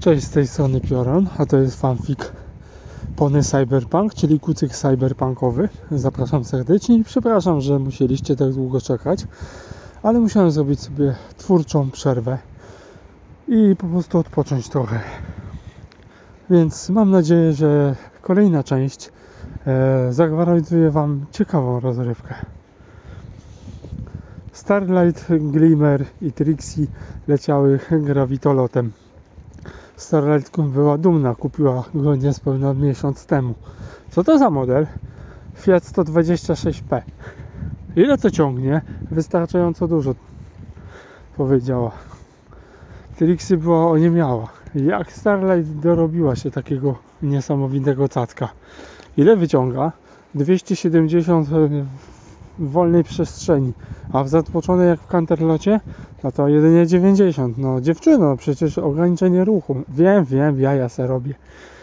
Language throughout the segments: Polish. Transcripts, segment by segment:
Cześć, z tej strony Pioran, a to jest fanfic Pony Cyberpunk, czyli kucyk cyberpunkowy. Zapraszam serdecznie i przepraszam, że musieliście tak długo czekać, ale musiałem zrobić sobie twórczą przerwę i po prostu odpocząć trochę. Więc mam nadzieję, że kolejna część zagwarantuje Wam ciekawą rozrywkę. Starlight, Glimmer i Trixie leciały grawitolotem. Starlight była dumna, kupiła go niespełna miesiąc temu. Co to za model? Fiat 126P. Ile to ciągnie? Wystarczająco dużo, powiedziała. Trixie była oniemiała. Jak Starlight dorobiła się takiego niesamowitego cacka? Ile wyciąga? 270 w wolnej przestrzeni, a w zatłoczonej jak w Canterlocie, no to jedynie 90. No dziewczyno, przecież ograniczenie ruchu. Wiem, jaja se robię.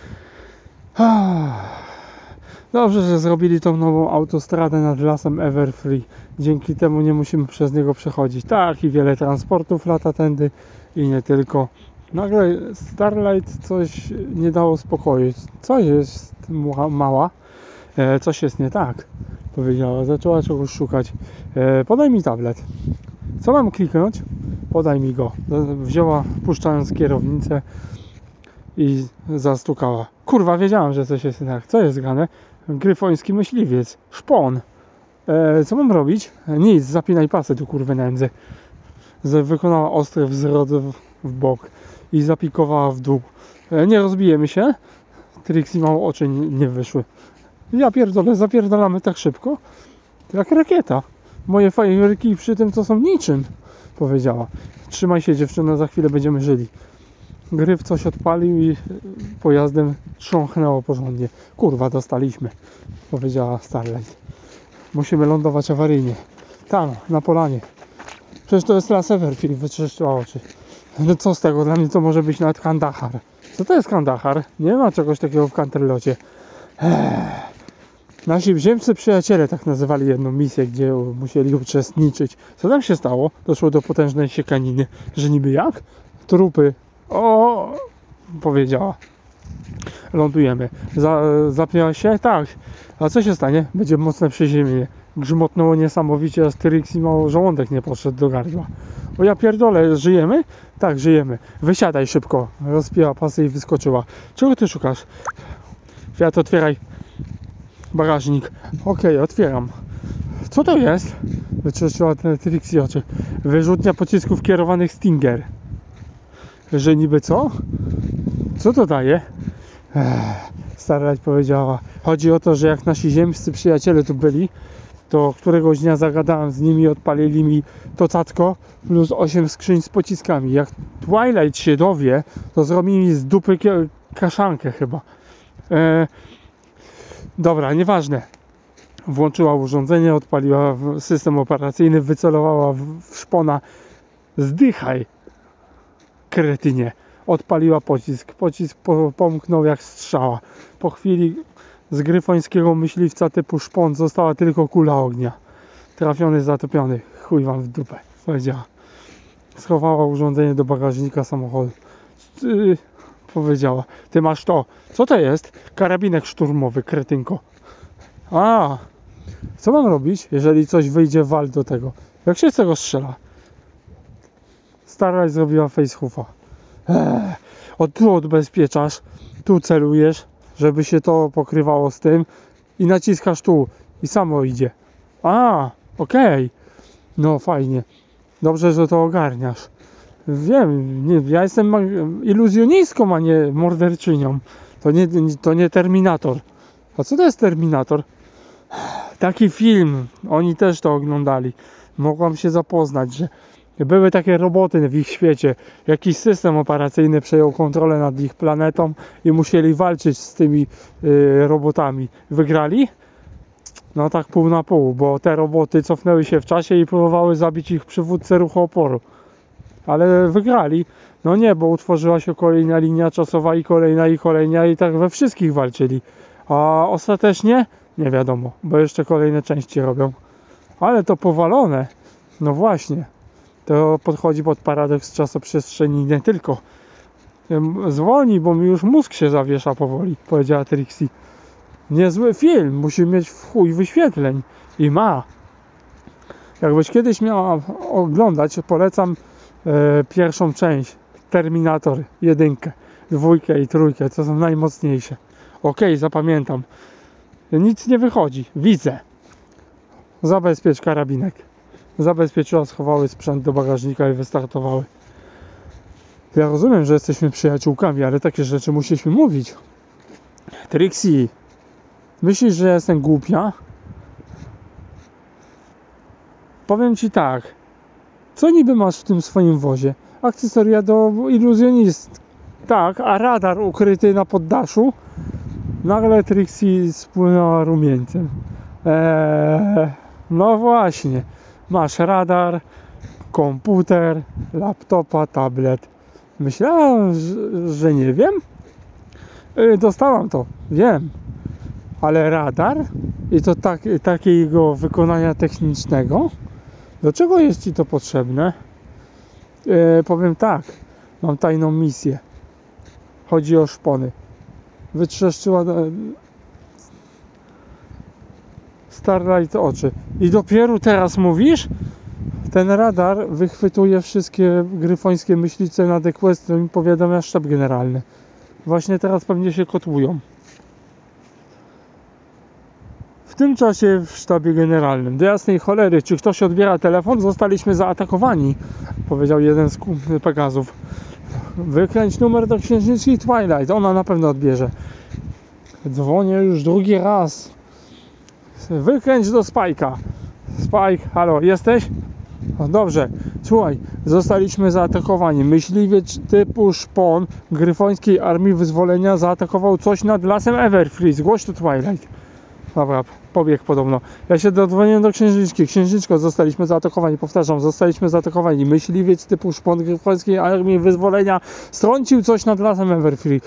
Dobrze, że zrobili tą nową autostradę nad lasem Everfree. Dzięki temu nie musimy przez niego przechodzić. Tak, i wiele transportów lata tędy i nie tylko. Nagle Starlight coś nie dało spokoju. Co jest, mała? Coś jest nie tak, powiedziała. Zaczęła czegoś szukać. Podaj mi tablet. Co mam kliknąć? Podaj mi go. Wzięła, puszczając kierownicę i zastukała. Kurwa, wiedziałam, że coś jest nie tak. Co jest grane? Gryfoński myśliwiec. Szpon. Co mam robić? Nic, zapinaj pasy, tu kurwy nędzy. Wykonała ostry wzrot w bok i zapikowała w dół. Nie rozbijemy się? Trixie mało oczy nie wyszły. Ja pierdolę, zapierdalamy tak szybko, jak rakieta. Moje fajerki przy tym to są niczym, powiedziała. Trzymaj się, dziewczyna, za chwilę będziemy żyli. Gryf coś odpalił i pojazdem trząchnęło porządnie. Kurwa, dostaliśmy, powiedziała Starlight. Musimy lądować awaryjnie. Tam, na polanie. Przecież to jest las Everfree, wyczyszczyła oczy. No co z tego, dla mnie to może być nawet Kandahar. Co to jest Kandahar? Nie ma czegoś takiego w Canterlocie. Nasi ziemscy przyjaciele tak nazywali jedną misję, gdzie musieli uczestniczyć. Co tam się stało? Doszło do potężnej siekaniny. Że niby jak? Trupy. O, powiedziała. Lądujemy. Zapniała się? Tak. A co się stanie? Będzie mocne przeziębienie. Grzmotnęło niesamowicie, a Trixie mało żołądek nie poszedł do gardła. O ja pierdolę, żyjemy? Tak, żyjemy. Wysiadaj szybko. Rozpięła pasy i wyskoczyła. Czego ty szukasz? Fiat, otwieraj bagażnik. Okej, otwieram. Co to jest? Wyczyściła Trixie oczy. Wyrzutnia pocisków kierowanych Stinger. Że niby co? Co to daje? Starlight powiedziała. Chodzi o to, że jak nasi ziemscy przyjaciele tu byli, to któregoś dnia zagadałem z nimi i odpalili mi to cacko plus 8 skrzyń z pociskami. Jak Twilight się dowie, to zrobi mi z dupy kaszankę chyba. Dobra, nieważne. Włączyła urządzenie, odpaliła system operacyjny, wycelowała w szpona. Zdychaj, kretynie. Odpaliła pocisk. Pocisk pomknął jak strzała. Po chwili z gryfońskiego myśliwca typu szpon została tylko kula ognia. Trafiony, zatopiony. Chuj wam w dupę, powiedziała. Schowała urządzenie do bagażnika samochodu. Powiedziała. Ty masz to. Co to jest? Karabinek szturmowy, kretynko. A, co mam robić, jeżeli coś wyjdzie wal do tego? Jak się z tego strzela? Starlight zrobiła facehoofa. Tu odbezpieczasz, tu celujesz, żeby się to pokrywało z tym i naciskasz tu i samo idzie. A, okej. No fajnie. Dobrze, że to ogarniasz. Wiem, ja jestem iluzjonistką, a nie morderczynią. To nie Terminator. A co to jest Terminator? Taki film. Oni też to oglądali. Mogłam się zapoznać, że były takie roboty w ich świecie. Jakiś system operacyjny przejął kontrolę nad ich planetą i musieli walczyć z tymi robotami. Wygrali? No tak pół na pół, bo te roboty cofnęły się w czasie i próbowały zabić ich przywódcę ruchu oporu. Ale wygrali. No nie, bo utworzyła się kolejna linia czasowa i kolejna i tak we wszystkich walczyli. A ostatecznie? Nie wiadomo, bo jeszcze kolejne części robią. Ale to powalone. No właśnie. To podchodzi pod paradoks czasoprzestrzeni nie tylko Zwolnij, bo mi już mózg się zawiesza powoli, powiedziała Trixie. Niezły film, musi mieć w chuj wyświetleń. I ma. Jakbyś kiedyś miała oglądać, polecam pierwszą część. Terminator 1, 2 i 3, to są najmocniejsze. Okej, zapamiętam. Nic nie wychodzi, widzę. Zabezpiecz karabinek. Zabezpieczyła, schowały sprzęt do bagażnika i wystartowały. Ja rozumiem, że jesteśmy przyjaciółkami, ale takie rzeczy musieliśmy mówić. Trixie, myślisz, że jestem głupia? Powiem ci tak. Co niby masz w tym swoim wozie? Akcesoria do iluzjonist. Tak, a radar ukryty na poddaszu? Nagle Trixie spłynęła rumieńcem. No właśnie. Masz radar, komputer, laptopa, tablet. Myślałem, że nie wiem. Dostałam to, wiem. Ale radar? I to takiego wykonania technicznego? Do czego jest ci to potrzebne? Powiem tak. Mam tajną misję. Chodzi o szpony. Wytrzeszczyła Starlight oczy. I dopiero teraz mówisz? Ten radar wychwytuje wszystkie gryfońskie myślice nad Equestrią i powiadamia sztab generalny. Właśnie teraz pewnie się kotłują. W tym czasie w sztabie generalnym. Do jasnej cholery, czy ktoś odbiera telefon? Zostaliśmy zaatakowani, powiedział jeden z Pegazów. Wykręć numer do księżniczki Twilight, ona na pewno odbierze. Dzwonię już drugi raz. Wykręć do Spike'a. Spike, halo, jesteś? No dobrze, słuchaj, zostaliśmy zaatakowani. Myśliwiec typu szpon gryfońskiej armii wyzwolenia zaatakował coś nad lasem Everfree. Zgłoś to Twilight. Dobra, pobiegł podobno. Ja się dodzwoniłem do księżniczki. Księżniczko, zostaliśmy zaatakowani. Powtarzam, zostaliśmy zaatakowani. Myśliwiec typu szpon gryfońskiej armii wyzwolenia strącił coś nad lasem Everfree.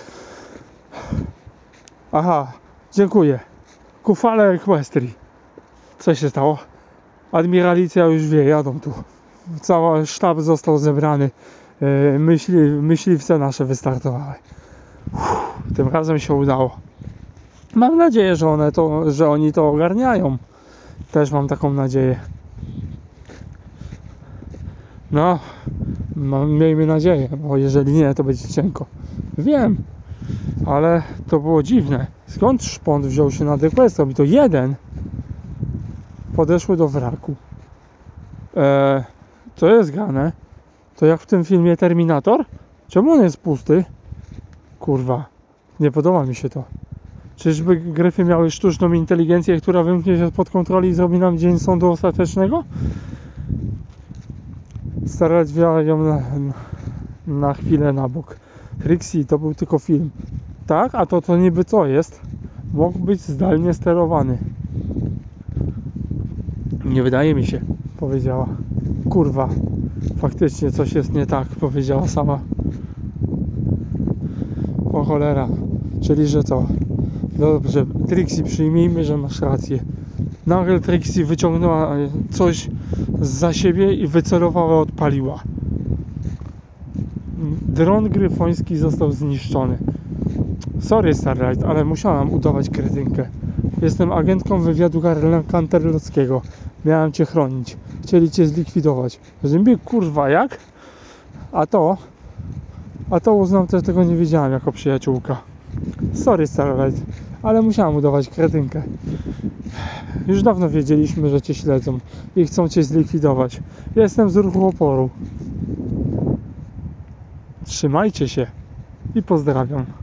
Aha, dziękuję. Ku chwale Equestrii. Co się stało? Admiralicja już wie, jadą tu. Cały sztab został zebrany. Myśliwce nasze wystartowały. Tym razem się udało. Mam nadzieję, że oni to ogarniają. Też mam taką nadzieję. No, miejmy nadzieję, bo jeżeli nie, to będzie cienko. Wiem, ale to było dziwne. Skąd szpon wziął się nad Equestrią? I to jeden. Podeszły do wraku. Co jest grane? To jak w tym filmie Terminator? Czemu on jest pusty? Kurwa, nie podoba mi się to. Czyżby gryfy miały sztuczną inteligencję, która wymknie się spod kontroli i zrobi nam dzień sądu ostatecznego? Starać ją na chwilę na bok. Trixie, to był tylko film. Tak? A to niby co jest? Mógł być zdalnie sterowany. Nie wydaje mi się, powiedziała. Kurwa, faktycznie coś jest nie tak, powiedziała sama. O cholera, czyli że co? Dobrze, Trixie, przyjmijmy, że masz rację. Nagle Trixie wyciągnęła coś zza siebie i wycelowała, odpaliła. Dron gryfoński został zniszczony. Sorry Starlight, ale musiałam udawać kretynkę. Jestem agentką wywiadu kanterlockiego. Miałem cię chronić. Chcieli cię zlikwidować. Rozumiem, kurwa, jak? A to uznam, że tego nie wiedziałem jako przyjaciółka. Sorry Starlight, ale musiałam udawać kretynkę. Już dawno wiedzieliśmy, że cię śledzą i chcą cię zlikwidować. Jestem z ruchu oporu. Trzymajcie się i pozdrawiam.